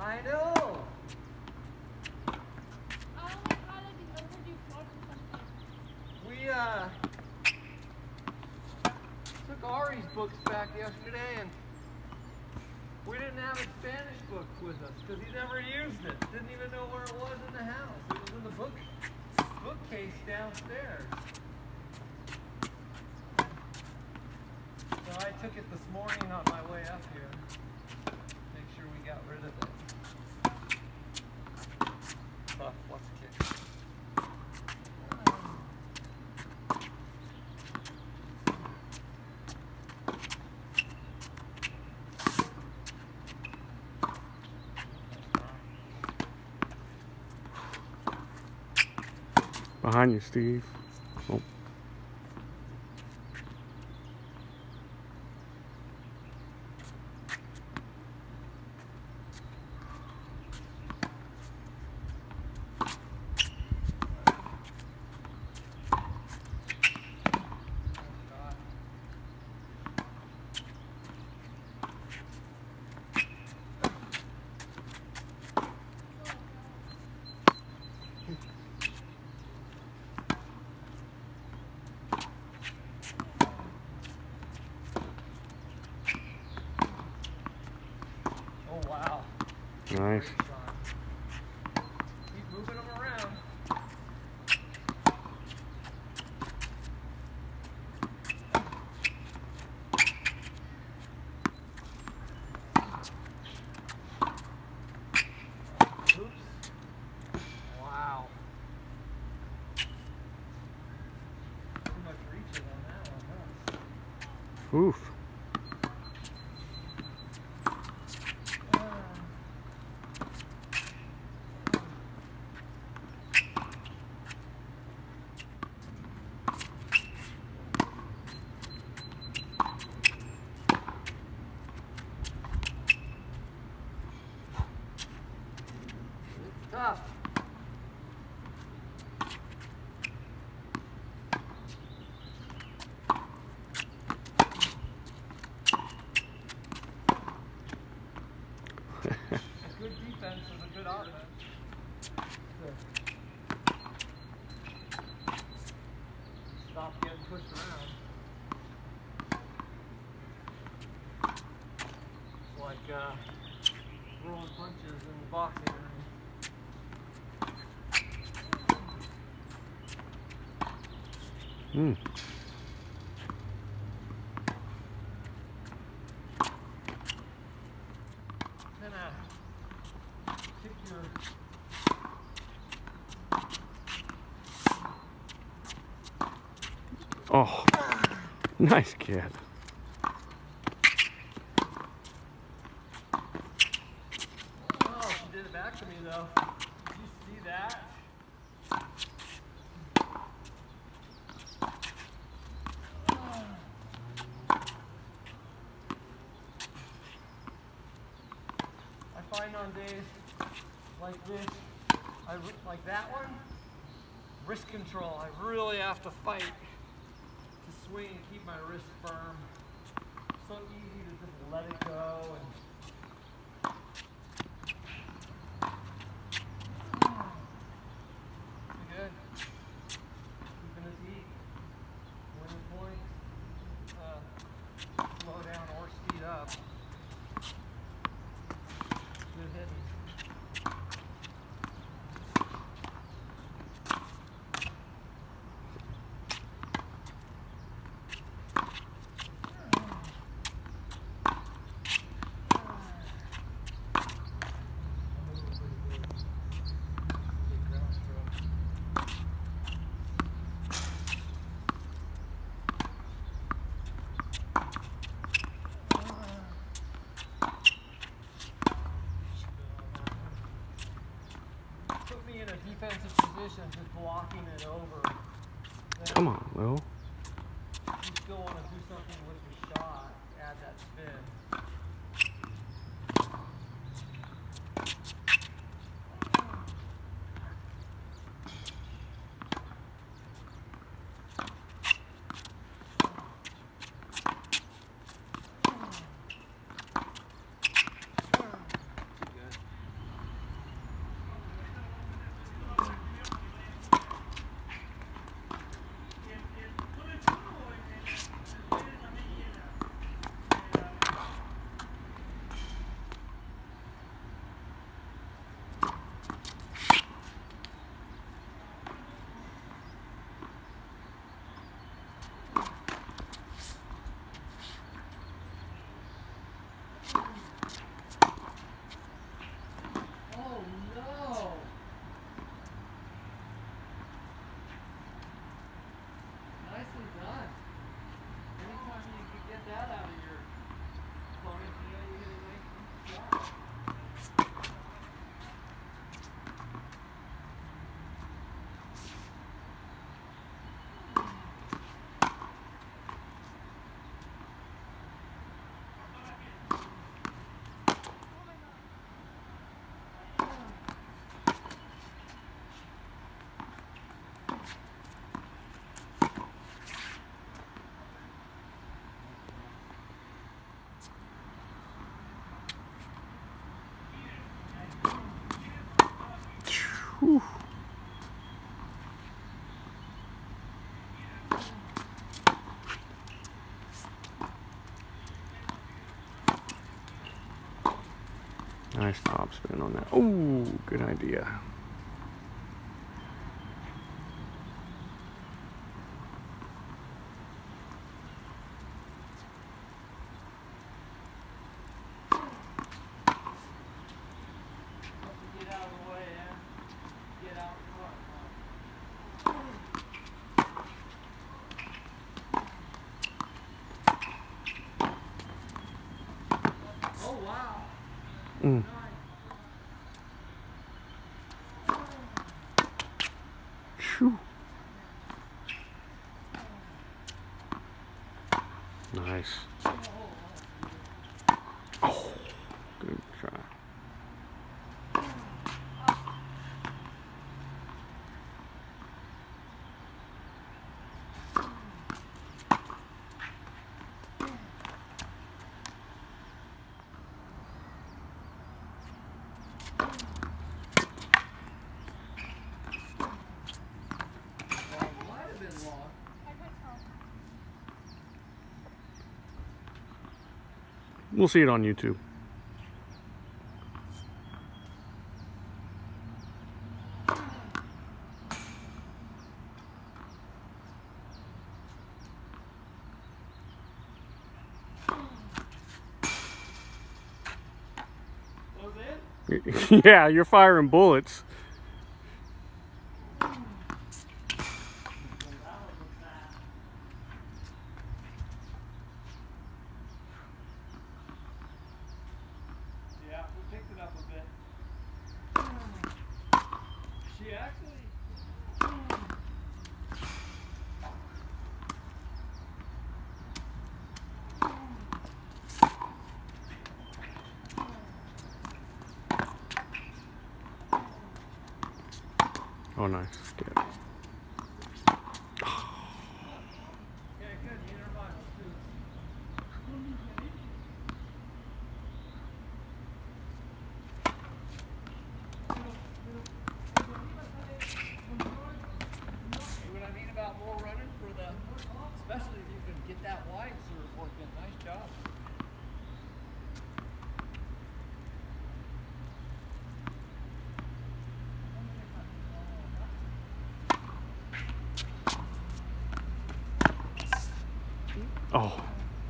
I know. We took Ari's books back yesterday, and we didn't have a Spanish book with us because he never used it. Didn't even know where it was in the house. It was in the bookcase downstairs. So I took it this morning on my way up here. Make sure we got rid of it. Buff, what's kick? Behind you, Steve. Oh. Wow. Nice. Keep moving them around. Oops. Wow. Too much reaching on that one, huh? Oof. Tough. A good defense is a good offense. Stop getting pushed around. It's like throwing punches in the boxing ring. Hmm. Then kick your Oh, nice kid. Oh, she did it back to me though. Did you see that? I find on days like this, like that one, wrist control. I really have to fight to swing and keep my wrist firm. So easy to just let it go and good. Keeping his heat. Winning points. Slow down or speed up. Good hitting. Put me in a defensive position, just blocking it over. Then Come on, Will. you still want to do something with your shot, add that spin. Good. Nice top spin on that. Oh, good idea. Get out of the way, eh? Get out front. Oh, wow. Mm. Shoo. Nice. Oh, good try. We'll see it on YouTube. Yeah, you're firing bullets. Yeah, we picked it up a bit. She actually... Oh, nice. Good. Yeah, good. You know about it, too. See what I mean about more running for the... Especially if you can get that wide serve working. Nice job. Oh.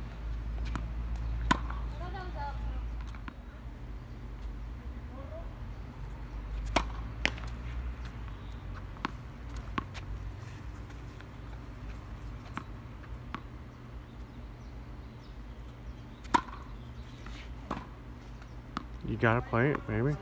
You gotta play it, baby.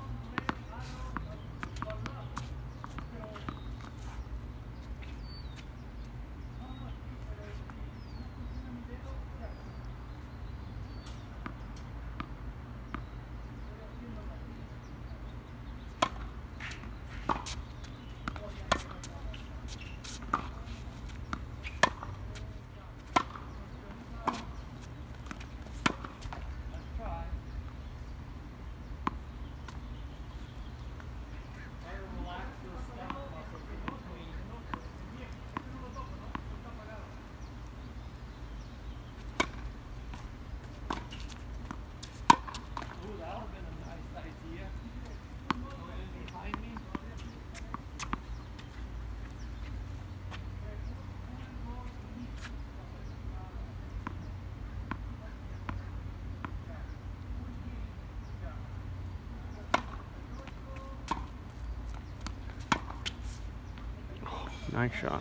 Nice shot.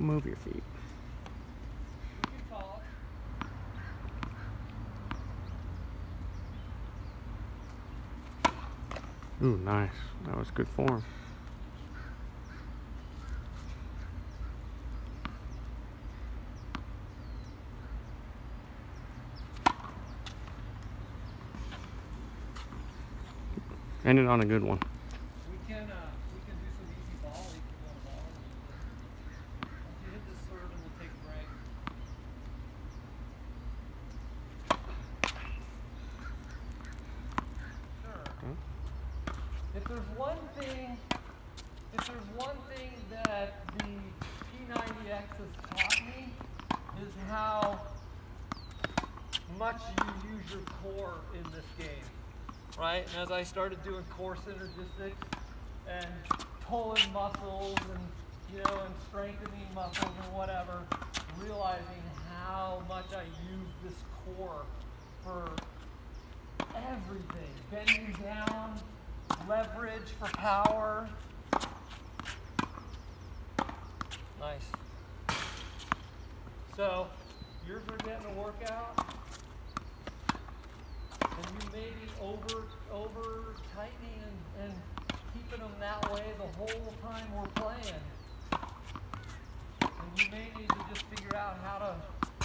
move your feet. You can talk. Ooh, nice. That was good form. Ended on a good one. We can do some easy volley if you want to volley. Once you hit this serve, and we'll take a break. Sure. Huh? If there's one thing that the P90X has taught me is how much you use your core in this game, right? And as I started doing core synergistics and pulling muscles and and strengthening muscles and whatever, realizing how much I use this core for everything. Bending down, leverage for power. Nice. So, yours are getting a workout, and you may be over tightening and keeping them that way the whole time we're playing. And you may need to just figure out how to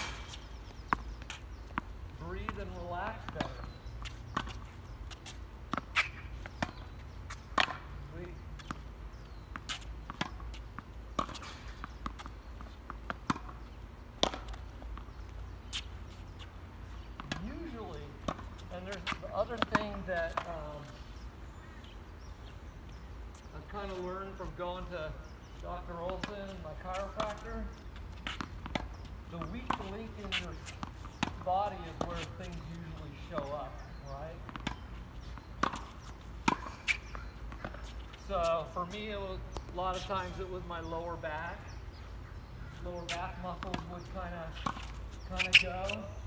breathe and relax better. Sweet. Usually, and there's the other thing that I've kind of learned from going to Dr. Olson, my chiropractor, the weak link in your body is where things usually show up, right? So for me, it was, a lot of times it was my lower back. Lower back muscles would kind of go.